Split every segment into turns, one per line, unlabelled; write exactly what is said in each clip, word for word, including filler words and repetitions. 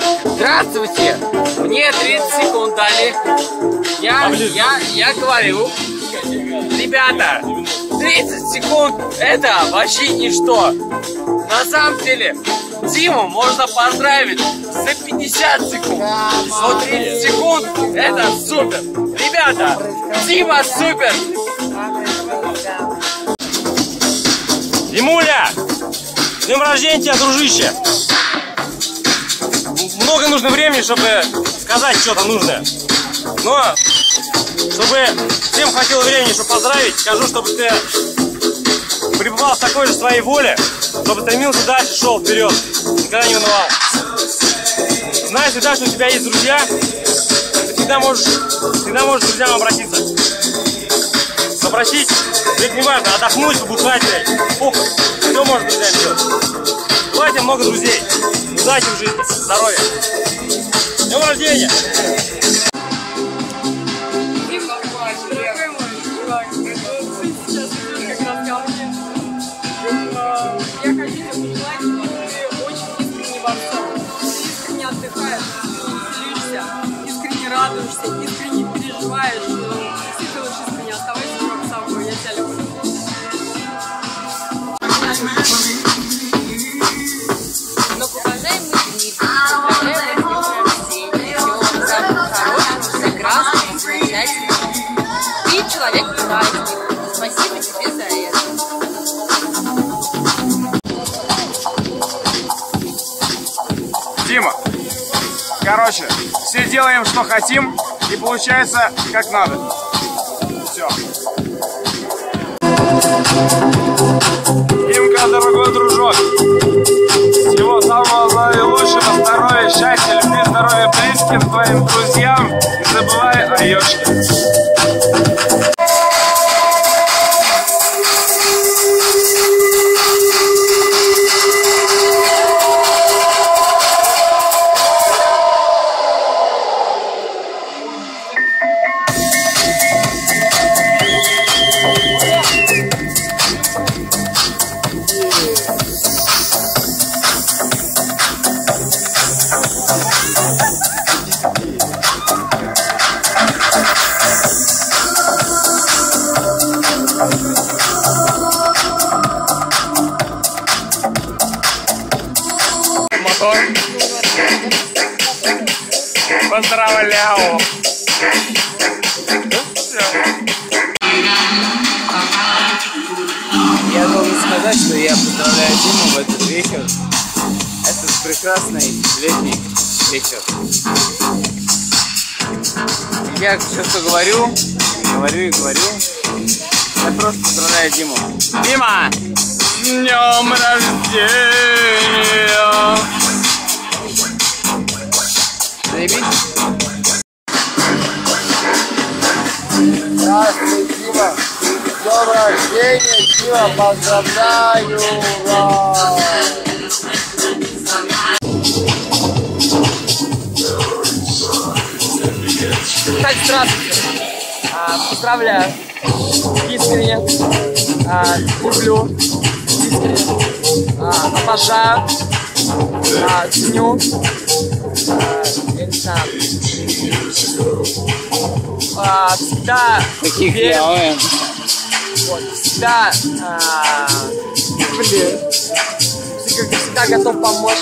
Здравствуйте! Мне тридцать секунд дали. Я, я, я говорю, ребята, тридцать секунд это вообще ничто. На самом деле, Диму можно поздравить за пятьдесят секунд. Но тридцать секунд это супер. Ребята, Дима супер!
Димуля! С днем рождения тебя, дружище! Много нужно времени, чтобы сказать что-то нужное. Но, чтобы всем хватило времени, чтобы поздравить, скажу, чтобы ты пребывал в такой же своей воле, чтобы стремился дальше, шел вперед, никогда не унывал. Знай всегда, что у тебя есть друзья, ты всегда можешь, всегда можешь к друзьям обратиться. Попросить, ведь не важно, отдохнуть, побухать, похуй, все можно друзьям делать. Желаю тебе много друзей, удачи в жизни, здоровья. С днем рождения!
Я хочу тебе пожелать, что ты очень искренне во всем. Ты искренне отдыхаешь, злишься, искренне радуешься, искренне переживаешь. Действительно искренне оставайся как собой. Я тебя люблю.
Но уважаемые зрители, поздравляю вас с днем рождения. Всего самого хорошего, прекрасного, замечательного. Ты человек-праздник. Спасибо тебе за это.
Дима, короче, все делаем, что хотим, и получается, как надо. Все. Димка, дорогой дружок, всего самого наилучшего, здоровья, счастья, любви, здоровья близким, твоим друзьям. Не забывай о ёшке.
Мотор. Поздравляю. Я должен сказать, что я поздравляю Диму в этот вечер. Это прекрасный летний вечер. Я все, что говорю, говорю и говорю. Я просто поздравляю Диму. Дима! С днем рождения! Заебись?
Здравствуй, Дима! С днем рождения, Дима! Поздравляю вас!
Кстати, здравствуйте. А, поздравляю. Искренне. А, люблю. Искренне. А, обожаю. А, ценю. А, я не знаю. А, всегда верю. Вот, всегда, а, блин, всегда, всегда готов помочь.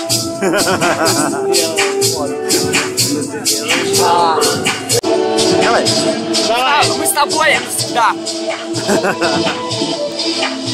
Вот. А,
Давай.
а, мы с тобой всегда.